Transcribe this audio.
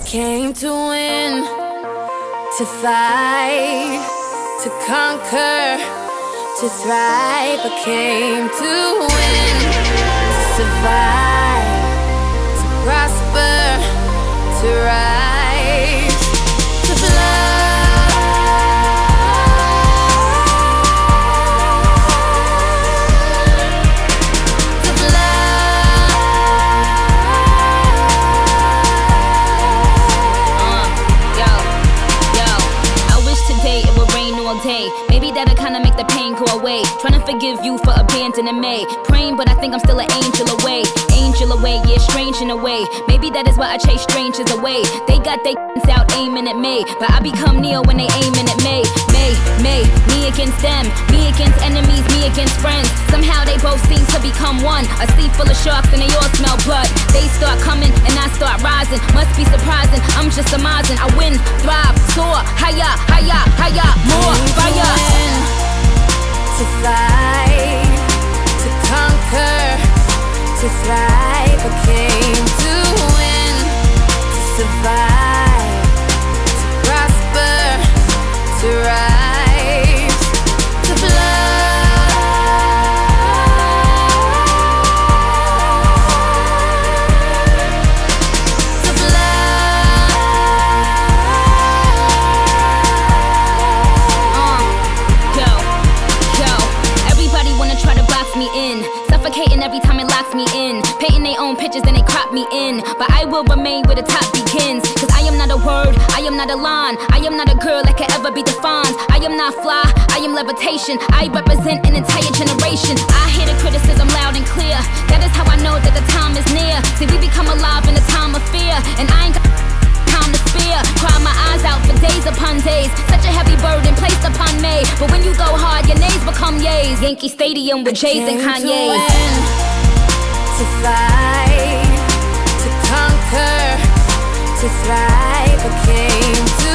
came to win, to fight, to conquer, to thrive. I came to win, to survive, to prosper, to rise, to fly. Maybe that'll kinda make the pain go away. Trying to forgive you for abandoning me. Praying, but I think I'm still an angel away. Angel away, yeah, strange in a way. Maybe that is why I chase strangers away. They got they out aiming at me, but I become Neo when they aiming at me. Me against them, me against enemies, me against friends. Somehow they both seem to become one. A sea full of sharks and they all smell blood. They start coming and I start rising. Must be surprising, I'm just surmising. I win, thrive, soar, higher, higher, higher, more fire. To fight, to conquer, to thrive. I came to win, to survive, to prosper, to rise, to fly. Me in, suffocating every time it locks me in. Painting their own pictures then they crop me in. But I will remain where the top begins. Cause I am not a word, I am not a line. I am not a girl that can ever be defined. I am not fly, I am levitation. I represent an entire generation. I hear the criticism loud and clear. That is how I know that the time is near. See, we become alive in a time of fear. And I ain't got time to spare. Cry my eyes out for days upon days. Such a heavy burden placed upon me. But when you go hard, your names become yays. Yankee Stadium with Jays and Kanye's. To fight, to conquer, to thrive. I came to